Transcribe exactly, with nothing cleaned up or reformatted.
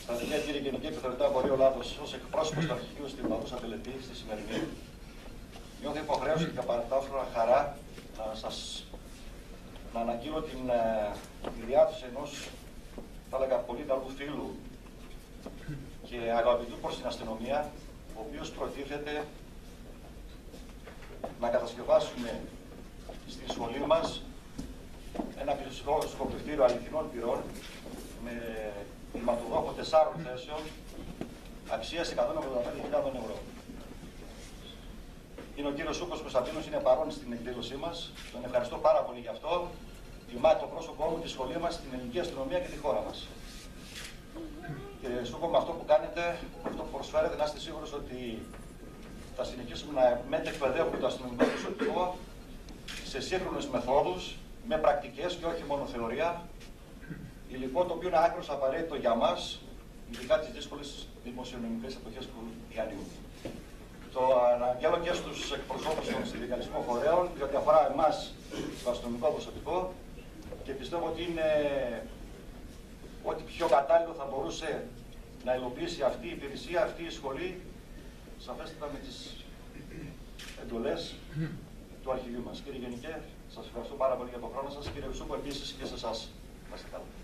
Θα δείτε, κύριε Γενική Επιθεωρητά, μπορεί ο Λάδος ως εκπρόσωπος του αρχηγείου στην παρούσα τελετή, στη σημερινή, νιώθω υποχρέωση και ταυτόχρονα χαρά να σας να αναγγείλω την, τη διάθεση ενός, θα έλεγα, πολύ καλού φίλου και αγαπητού προς την αστυνομία, ο οποίος προτίθεται να κατασκευάσουμε στη σχολή μας ένα σκοπευτήριο αληθινών πυρών με κλιματοδόχο τεσσάρων θέσεων αξίας εκατόν ογδόντα πέντε χιλιάδες ευρώ. Είναι ο κύριος Σούκος Κωνσταντίνος, είναι παρόν στην εκδήλωσή μας. Τον ευχαριστώ πάρα πολύ γι' αυτό. Τιμά το πρόσωπό μου, τη σχολή μας, την ελληνική αστυνομία και τη χώρα μας. Κύριε Σούκο, με αυτό που κάνετε, με αυτό που προσφέρετε, να είστε σίγουρος ότι θα συνεχίσουμε να μετεκπαιδεύουμε το αστυνομικό προσωπικό σε σύγχρονες μεθόδους, με πρακτικές και όχι μόνο θεωρία. Υλικό το οποίο είναι άκρως απαραίτητο για μας, ειδικά τις δύσκολες δημοσιονομικές εποχές του διανύου. Το αναγγέλω και στους εκπροσώπους των συνδικαλιστικών φορέων, διότι αφορά εμάς το αστυνομικό προσωπικό και πιστεύω ότι είναι ό,τι πιο κατάλληλο θα μπορούσε να υλοποιήσει αυτή η υπηρεσία, αυτή η σχολή, σαφέστατα με τις εντολές του αρχηγείου μας. Κύριε Γενικέ, σας ευχαριστώ πάρα πολύ για τον χρόνο σας. Κύριε Σούκο, επίσης και σε εσάς. Να είστε καλά.